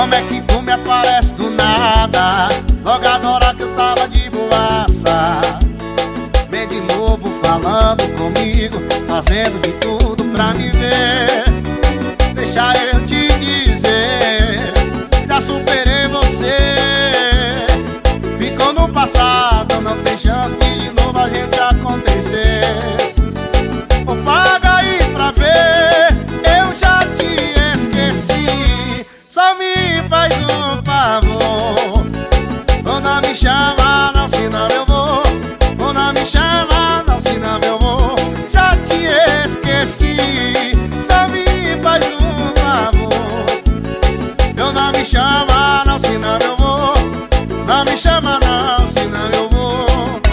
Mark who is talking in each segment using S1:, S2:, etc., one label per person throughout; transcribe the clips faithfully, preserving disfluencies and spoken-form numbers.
S1: Como é que tu me aparece do nada, logo agora que eu tava de boaça? Vem de novo falando comigo, fazendo de tudo pra me ver. Deixa eu te dizer, já superei você. Ficou no passado, não tem chance de de novo a gente acontecer. Ou paga aí pra ver, eu já te esqueci. Só me faz um favor, ou não me chama não, senão eu vou. Ou não me chama não, senão eu vou. Já te esqueci. Só me faz um favor, eu não me chama não, senão eu vou. Não me chama não, senão eu vou.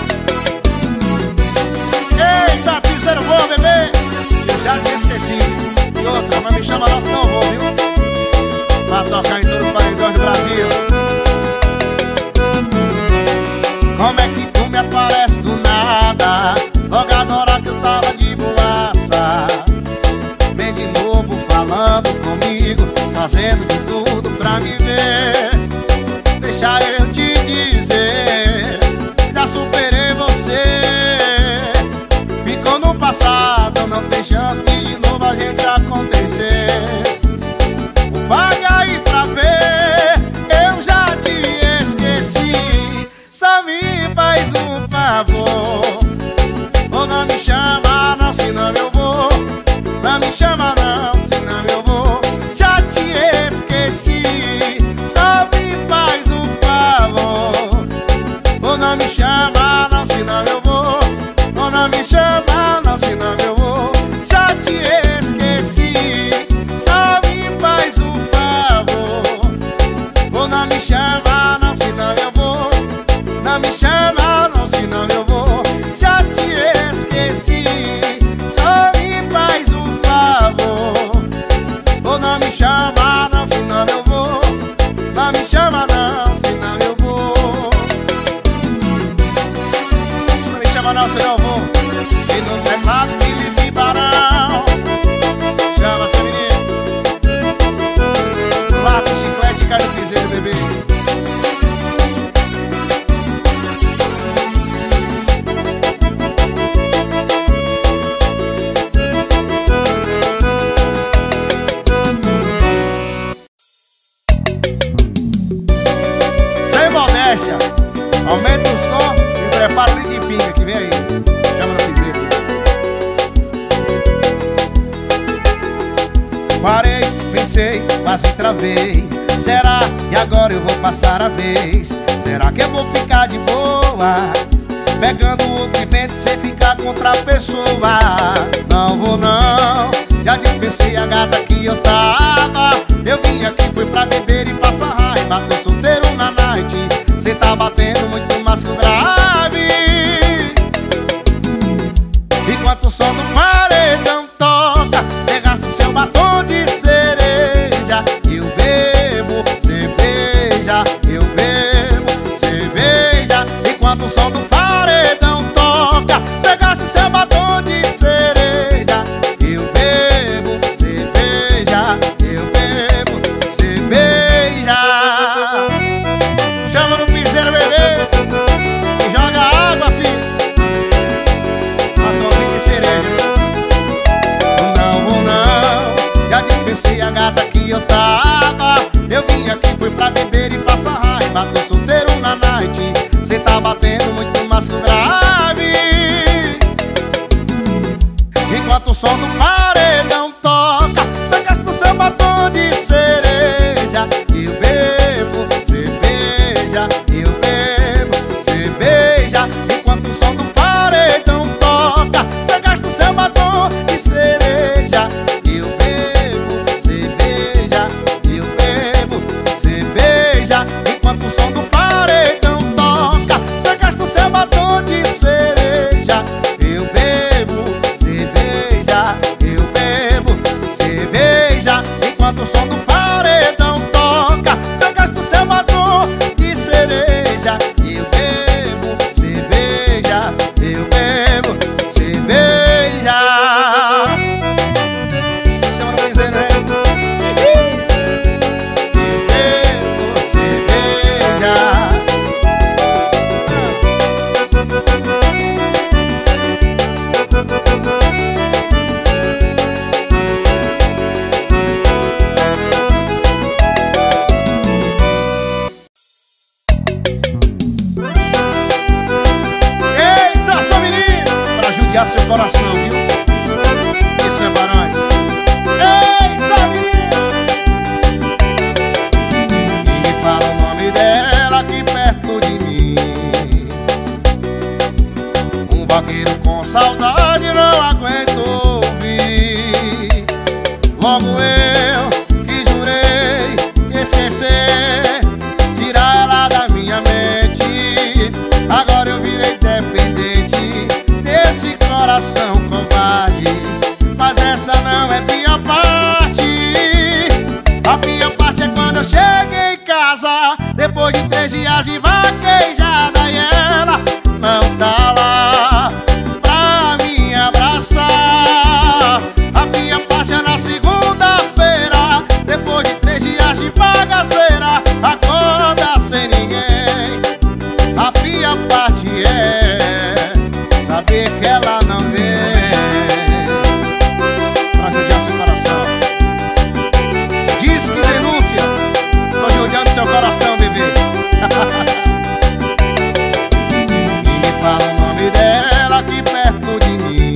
S1: Eita, piseiro bom, bebê, eu já te esqueci. E outra, não me chama não, senão eu vou, viu? Pra tocar em todos os paredões do Brasil. Como é que tu me aparece do nada, logo agora que eu tava de boaça? Vem de novo falando comigo, fazendo de tudo pra me ver. Deixa eu te dizer, já superei você. Ficou no passado, não tem chance de de novo a gente acontecer. Paga aí pra ver, eu já te esqueci. Só me faz um favor, ou não me chama não, senão eu vou. Não me chama não, senão eu vou. Já te esqueci. Só me faz um favor, ou não me chama não, senão eu vou. Ou não me chama não, senão eu vou. Já te esqueci. Só me faz um favor, ou não me chama não, senão eu vou. Não me chama não, senão eu vou. Já te esqueci. Só me faz um favor, ou não me chama não, senão eu vou. Não me chama não, senão eu vou. Não me chama não, senão eu vou. E no teclado Felipe Barão. Chama seu menino. Lá com chiclete, cai no piseiro, bebê. Sem modéstia, aumenta o som e prepara o leite de pinga que vem aí. Chama no piseiro. Parei, pensei, quase travei. Será que agora eu vou passar a vez? Será que eu vou ficar de boa, pegando o que vende sem ficar com outra pessoa? Não vou não, já dispensei a gata que eu tava. Eu vim aqui, fui pra beber e passar raiva. Tô solteiro na night, cê tá batendo muito mais que o grave. Enquanto o som do paredão toca, cê gasta seu batom de cereja. Eu bebo cerveja, eu bebo cerveja. Enquanto o som do paredão toca, cê gasta seu batom de cereja. Eu bebo cerveja, eu bebo cerveja. dias de vaquejada e ela não tá lá pra me abraçar. A minha parte é na segunda-feira, depois de três dias de bagaceira, acorda sem ninguém. A minha parte é saber que ela não vem pra judiar seu coração. Diz que denúncia, tô judiando seu coração, bebê. E me fala o nome dela aqui perto de mim.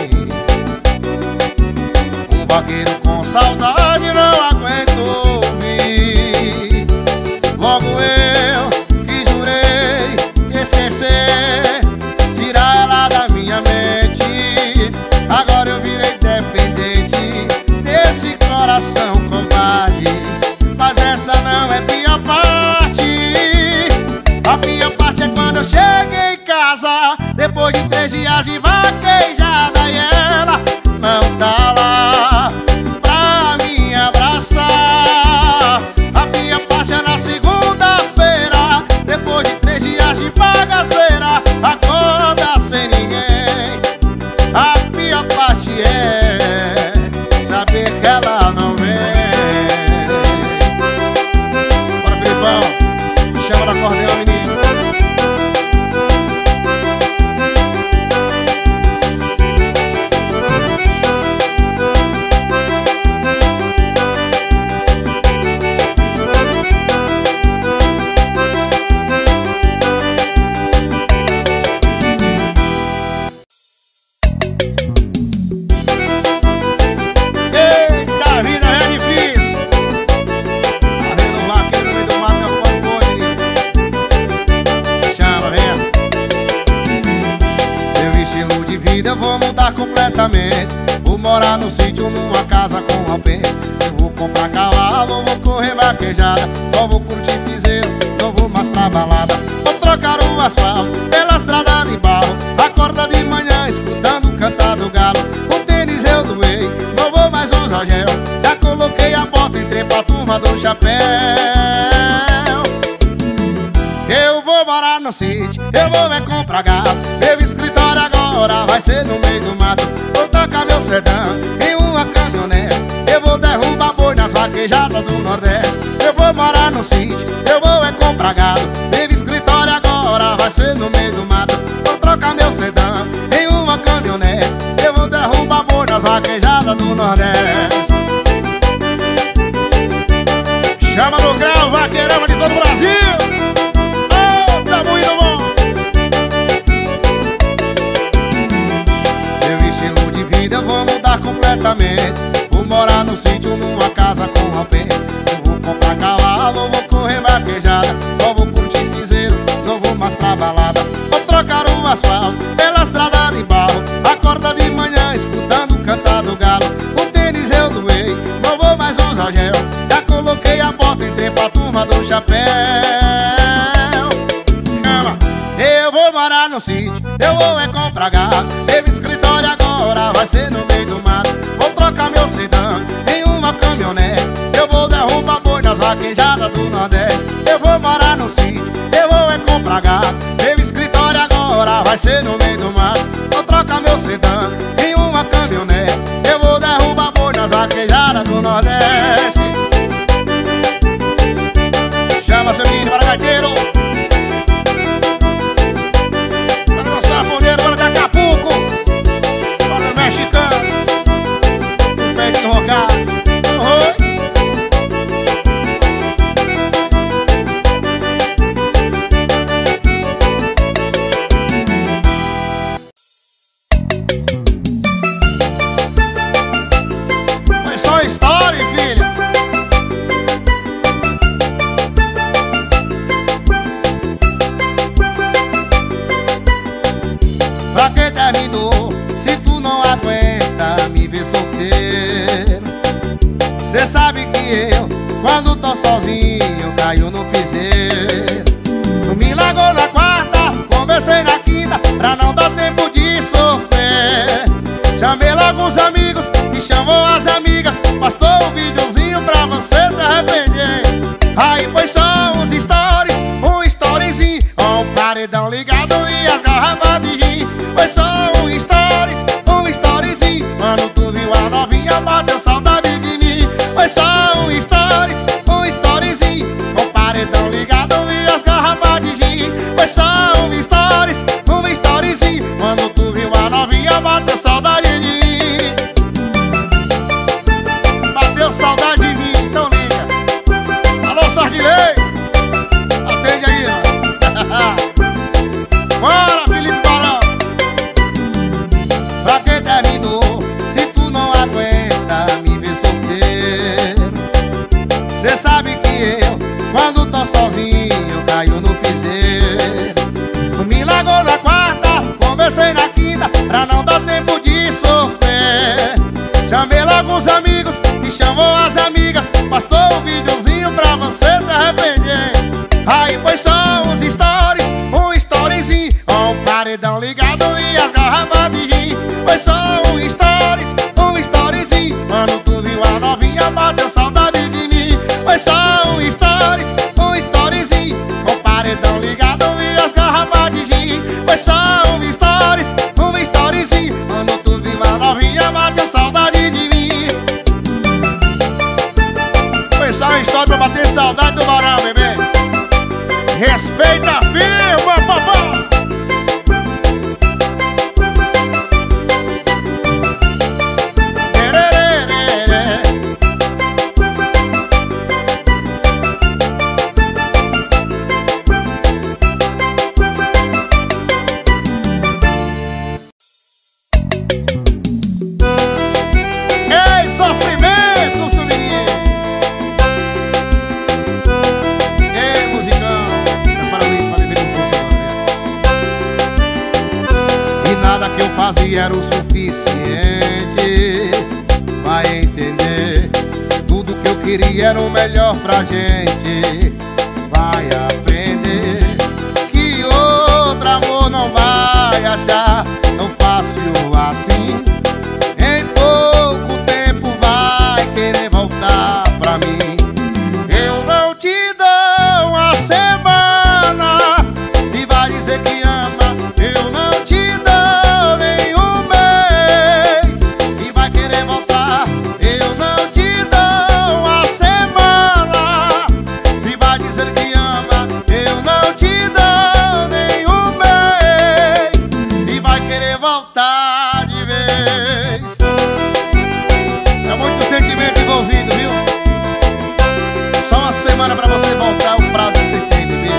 S1: Um vaqueiro com saudade não aguento ouvir. Logo eu que jurei esquecer, tirar ela da minha mente. Agora eu virei dependente desse coração covarde. Mas essa não é minha parte. A minha parte é quando eu chego em casa, depois de três dias de vaquejada, e ela não tá lá pra me abraçar. A minha parte é na segunda-feira, depois de três dias de bagaceira, acorda sem ninguém. A minha parte é saber que ela não vem. Bora, Filipão, chama no acordeão, menino. Eu vou mudar completamente. Vou morar no sítio, numa casa com alpendre. Eu vou comprar cavalo, vou correr vaquejada. Só vou curtir piseiro, não vou mais pra balada. Vou trocar o asfalto pela estrada de barro. Acorda de manhã escutando cantar do galo. O tênis eu doei, não vou mais usar gel. Já coloquei a bota, entrei pra turma do chapéu. Eu vou morar no sítio, eu vou é comprar gado. Meu escritório agora vai ser no meio do mato. Vou tacar meu sedã em uma caminhonete. Eu vou derrubar boi nas vaquejadas do Nordeste. Eu vou morar no sítio, eu vou é comprar gado. Meu escritório agora vai ser no meio do mato. Vou trocar meu sedã em uma caminhonete. Eu vou derrubar boi nas vaquejadas do Nordeste. Chama no grau, vaqueirama de todo o Brasil. Eu vou mudar completamente. Vou morar no sítio, numa casa com alpendre. Eu vou comprar cavalo, vou correr vaquejada. Só vou curtir piseiro, não vou mais pra balada. Vou trocar o asfalto pela estrada de barro. Acorda de manhã escutando cantar do galo. O tênis eu doei, não vou mais usar gel. Já coloquei a bota, entrei pra turma do chapéu. Chama. Eu vou morar no sítio, eu vou é comprar gado. Meu escritório agora vai ser no meio do mato. Vou trocar meu sedã em uma caminhonete. Eu vou derrubar boi nas vaquejadas do Nordeste. Eu vou morar no sítio, eu vou é comprar gado. Meu escritório agora vai ser no meio do mato. Vou trocar meu sedã em uma caminhonete. Eu vou derrubar boi nas vaquejadas do Nordeste. Chama seu menino para gaiteiro. Sanfoneiro, bora de Acapulco, bora mexicano, o pé de rogar. Oi. Foi só história, filho. Pra quem terminou, se tu não aguenta me ver solteiro. Cê sabe que eu, quando tô sozinho, caio no piseiro. Tu me largou na quarta, conversei na quinta, pra não dar tempo de sofrer. Chamei logo os amigos e chamou as amigas. Postou um videozinho pra você se arrepender. Aí foi só uns stories, um story paredão ligado e as garrafas de gin. Foi só um stories, um storyzinho. Quando tu viu a novinha, bateu saudade de mim. Bateu saudade de mim, então liga. Alô, Sardilei, atende aí, ó. Bora, Felipe Balão. Pra quem terminou, se tu não aguenta me ver solteiro, cê sabe que eu, quando tô sozinho, caio no piseiro. Me largou na quarta, conversei na quinta, pra não dar tempo de sofrer. Chamei logo os amigos e chamou as amigas, postou um videozinho pra você se arrepender. Aí foi só uns stories, um storyzinho, com o paredão ligado e as garrafas de gin. Foi só um stories, um storyzinho. Quando tu viu a novinha, bateu saudade de mim. Foi só um stories, um storyzinho, com o paredão ligado e as garrafas de gin. Foi só um stories, um storyzinho. Quando tu viu a novinha, bateu saudade de mim. Foi só uma história pra bater saudade do Barão, bebê. Respeita a firma, papai. Ei, sofrimento, suminho. Ei, musicão, prepara ali pra beber com força. E nada que eu fazia era o suficiente. Vai entender, tudo que eu queria era o melhor pra gente. Vai aprender que outro amor não vai achar tão fácil assim. Em pouco tempo vai querer voltar pra mim. Eu não te dou uma semana e vai dizer que ama. Eu não te dou nem um mês e vai querer voltar. Eu não te dou uma semana e vai dizer que ama. Eu não te dou nem um mês e vai querer voltar de vez. É muito sentimento envolvido, viu? Só uma semana pra você voltar, o prazo que você tem, bebê.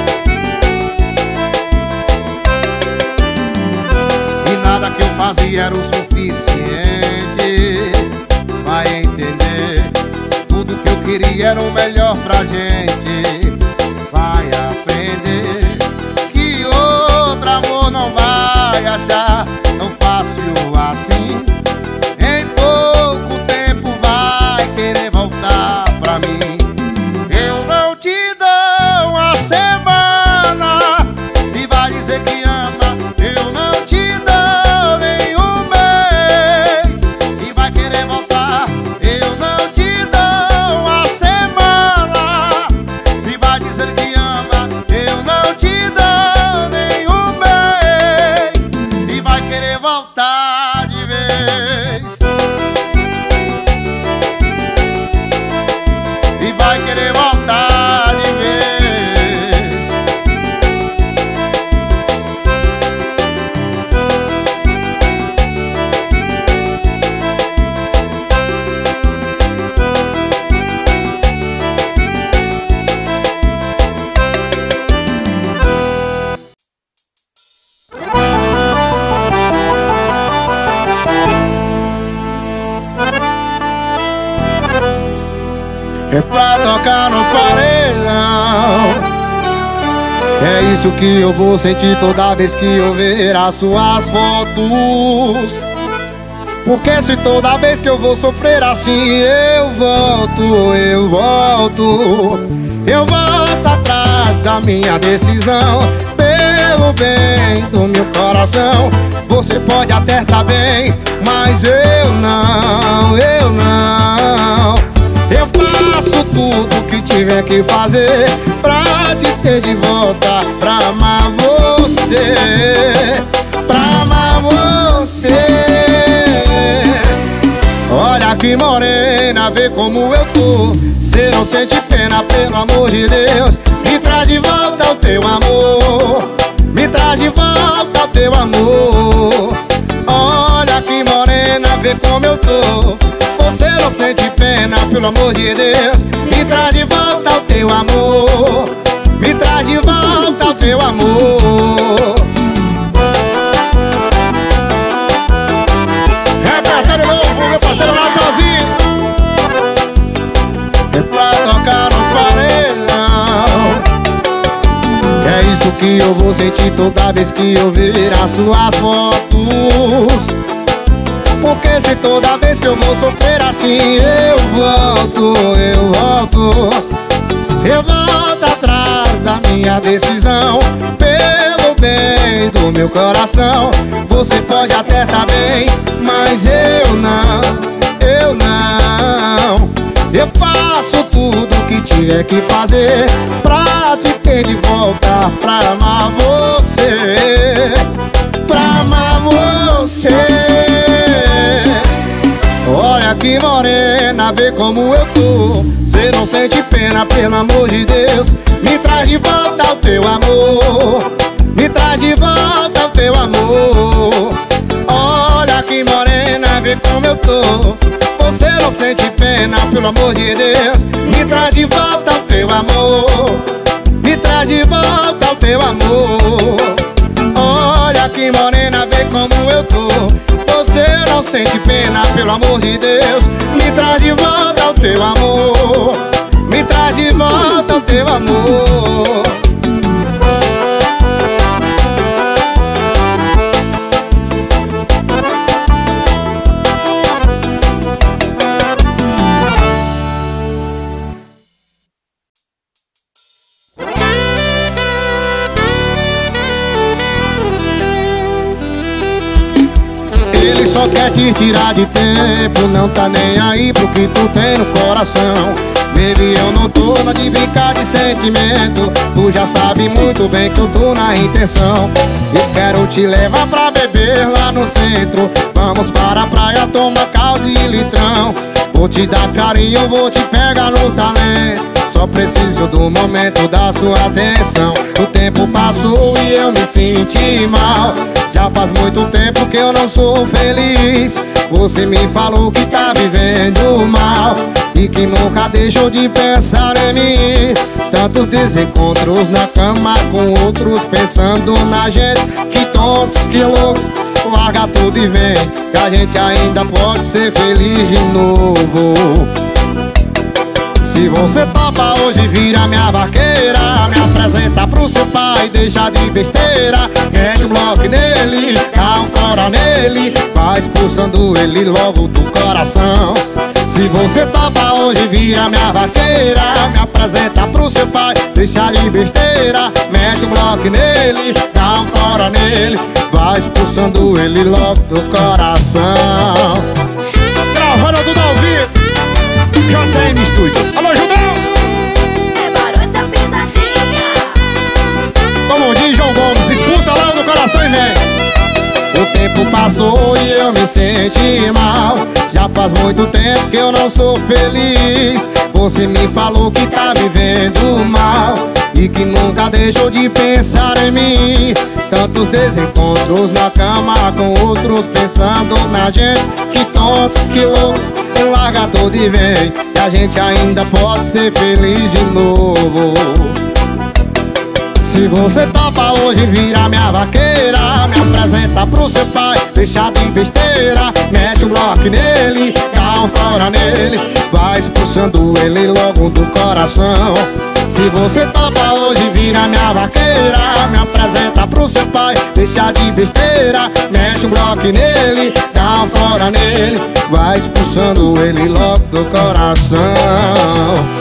S1: E nada que eu fazia era o suficiente. Vai entender, tudo que eu queria era o melhor pra gente. Vai aprender que outro amor não vai achar tão fácil assim. Em pouco tempo vai querer voltar pra mim. Eu não te dou uma semana e vai dizer que ama. Eu não te dou nem um mês e vai querer voltar. Eu não te dou uma semana e vai dizer que ama. Eu não te dou nem um mês e vai querer voltar de vez. E vai querer voltar de vez. É pra tocar no paredão. É isso que eu vou sentir toda vez que eu ver as suas fotos. Porque se toda vez que eu vou sofrer assim eu volto, eu volto, eu volto atrás da minha decisão. Pelo bem do meu coração, você pode até estar bem, mas eu não, eu não. Eu faço tudo que tiver que fazer pra te ter de volta, pra amar você, pra amar você. Olha que morena, vê como eu tô. Cê não sente pena, pelo amor de Deus, me traz de volta o teu amor, me traz de volta o teu amor. Olha aqui morena, vê como eu tô. Você não sente pena, pelo amor de Deus. Me traz de volta o teu amor, me traz de volta o teu amor. Repertório novo, meu parceiro Natalzinho. É pra tocar no paredão. É isso que eu vou sentir toda vez que eu ver as suas fotos. Porque se toda vez que eu vou sofrer assim eu volto, eu volto, eu volto atrás da minha decisão. Pelo bem do meu coração, você pode até estar bem, mas eu não, eu não. Eu faço tudo o que tiver que fazer pra te ter de volta, pra amar você, pra amar você. Olha aqui morena, vê como eu tô. Cê não sente pena, pelo amor de Deus. Me traz de volta o teu amor, me traz de volta o teu amor. Olha aqui morena, vê como eu tô. Você não sente pena, pelo amor de Deus. Me traz de volta o teu amor, me traz de volta o teu amor. Olha aqui morena, vê como eu tô. Você não sente pena, pelo amor de Deus. Me traz de volta o teu amor, me traz de volta o teu amor. Ele só quer te tirar de tempo, não tá nem aí pro que tu tem no coração. Baby, eu não tô na de brincar de sentimento. Tu já sabe muito bem que eu tô na intenção. Eu quero te levar pra beber lá no centro. Vamos para a praia, tomar caldo de litrão. Vou te dar carinho, vou te pegar no talento. Só preciso do momento da sua atenção. O tempo passou e eu me senti mal. Já faz muito tempo que eu não sou feliz. Você me falou que tá vivendo mal e que nunca deixou de pensar em mim. Tantos desencontros na cama com outros, pensando na gente. Que tontos, que loucos, larga tudo e vem, que a gente ainda pode ser feliz de novo. Se você topa hoje, vira minha vaqueira. Me apresenta pro seu pai, deixa de besteira. Mete um bloco nele, dá um fora nele, vai expulsando ele logo do coração. Se você topa hoje, vira minha vaqueira. Me apresenta pro seu pai, deixa de besteira. Mete um bloco nele, dá um fora nele, vai expulsando ele logo do coração. Gravando tudo ao vivo, já tem no estúdio. Alô, Judão!
S2: É barulho da pisadinha.
S1: Como diz João Gomes, expulsa lá do coração e vem. O tempo passou e eu me senti mal. Já faz muito tempo que eu não sou feliz. Você me falou que tá vivendo mal e que nunca deixou de pensar em mim. Tantos desencontros na cama com outros, pensando na gente. Que tontos, que loucos, larga tudo e vem, que a gente ainda pode ser feliz de novo. Se você topa hoje, vira minha vaqueira. Me apresenta pro seu pai, deixa de besteira. Mete um bloco nele, dá um fora nele, vai expulsando ele logo do coração. Se você topa hoje, vira minha vaqueira. Me apresenta pro seu pai, deixa de besteira. Mete um bloco nele, dá um fora nele, vai expulsando ele logo do coração.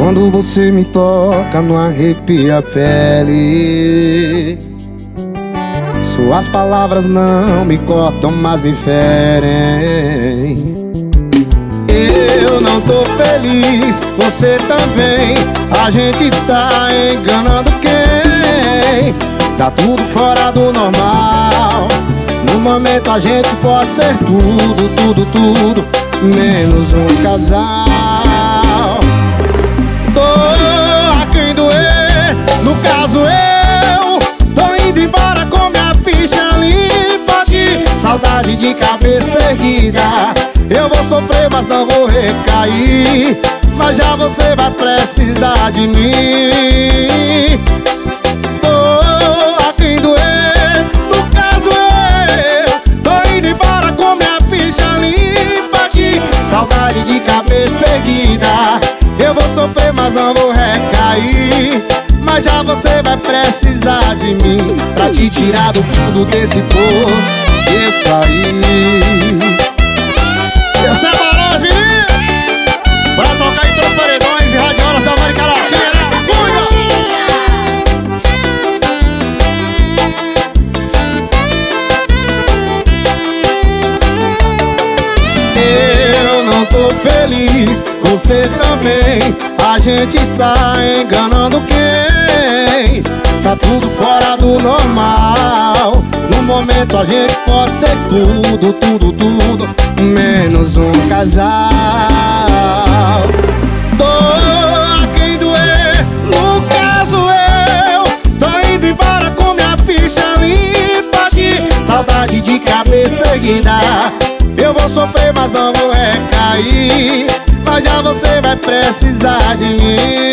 S1: Quando você me toca, não arrepia a pele. Suas palavras não me cortam, mas me ferem. Eu não tô feliz, você também. A gente tá enganando quem? Tá tudo fora do normal. No momento a gente pode ser tudo, tudo, tudo, menos um casal. Tô a quem doer, no caso eu tô indo embora com minha ficha limpa de saudade de cabeça erguida. Eu vou sofrer, mas não vou recair. Mas já você vai precisar de mim. Tô a quem doer, no caso eu tô indo embora com minha ficha limpa de saudade de cabeça erguida. Eu vou sofrer, mas não vou recair. Mas já você vai precisar de mim pra te tirar do fundo desse poço e sair. Essa é a Barões, menino, pra tocar entre os paredões e radiolas da América Latina, né? Eu não tô feliz, você também. A gente tá enganando quem? Tá tudo fora do normal. No momento a gente pode ser tudo, tudo, tudo, menos um casal. Tô a quem doer, no caso eu tô indo embora com minha ficha limpa de saudade de cabeça erguida. Eu vou sofrer, mas não vou recair. Mas já você vai precisar de mim.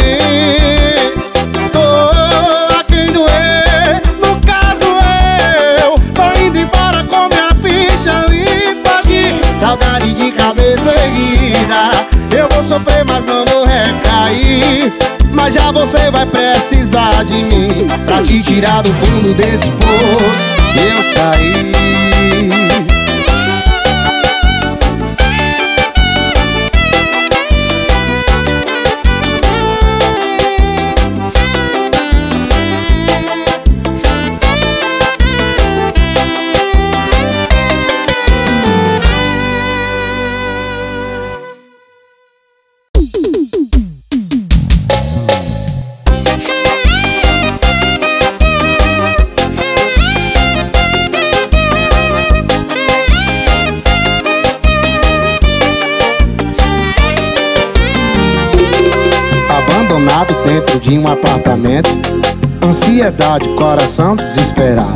S1: Tô a quem doer, no caso eu tô indo embora com minha ficha limpa de saudade de cabeça erguida. Eu vou sofrer, mas não vou recair. Mas já você vai precisar de mim pra te tirar do fundo desse poço e eu sair. Abandonado dentro de um apartamento, ansiedade, coração desesperado.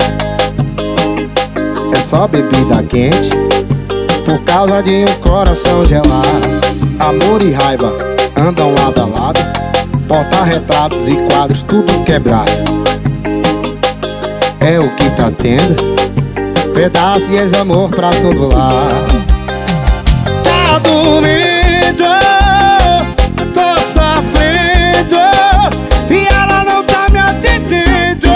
S1: É só bebida quente por causa de um coração gelado. Amor e raiva andam lado a lado, porta-retratos e quadros tudo quebrado. É o que tá tendo, pedaço e ex-amor pra todo lado. Tá dormindo, tô sofrendo e ela não tá me atendendo.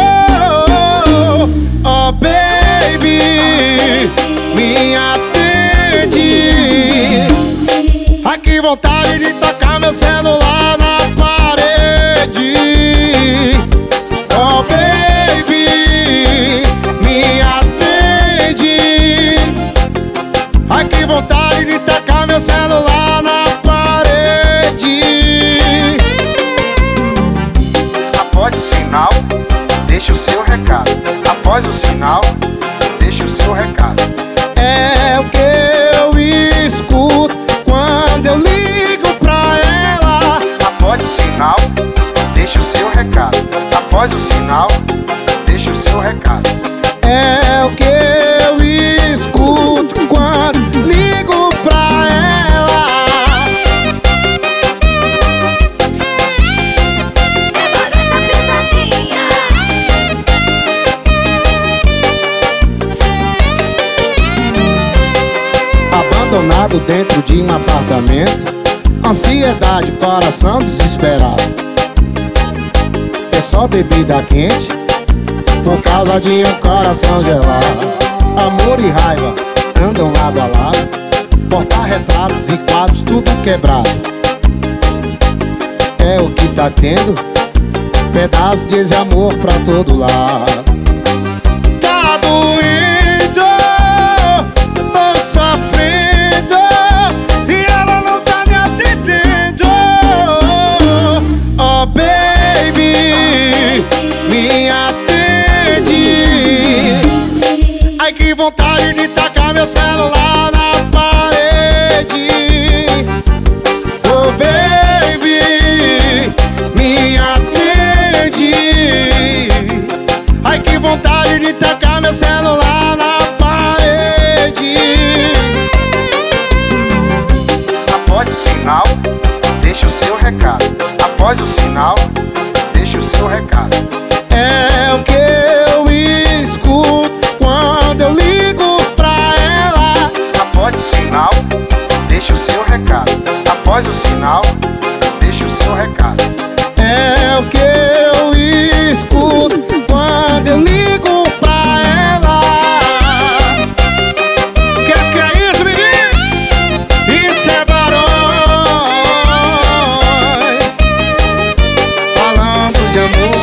S1: Oh baby, me atende. Ai que vontade de tocar meu celular na parede. Oh baby, me atende. Ai que vontade de tocar meu celular na parede. Após o sinal, deixa o seu recado. Após o sinal, deixa o seu recado. É o que eu escuto quando eu ligo pra ela. Após o sinal, deixa o seu recado. Após o sinal, deixa o seu recado. É o que eu escuto quando ligo pra ela.
S2: É Barões da Pisadinha.
S1: Abandonado dentro de um apartamento, ansiedade, coração desesperado. É só bebida quente por causa de um coração gelado. Amor e raiva andam lado a lado, porta-retratos e quadros tudo quebrado. é o que tá tendo, pedaço de amor pra todo lado. Tá doendo, tô sofrendo e ela não tá me atendendo. Oh baby, me atende. Ai que vontade de tacar meu celular na parede. Oh baby, me atende. Ai que vontade de tacar meu celular na parede. Após o sinal, deixa o seu recado. Após o sinal, deixa o seu recado. É o que eu escuto quando eu ligo pra ela. Após o sinal, deixa o seu recado. Após o sinal, deixa o seu recado. É o que eu escuto quando eu ligo pra ela. Que que é isso, menino? Isso é Barões falando de amor.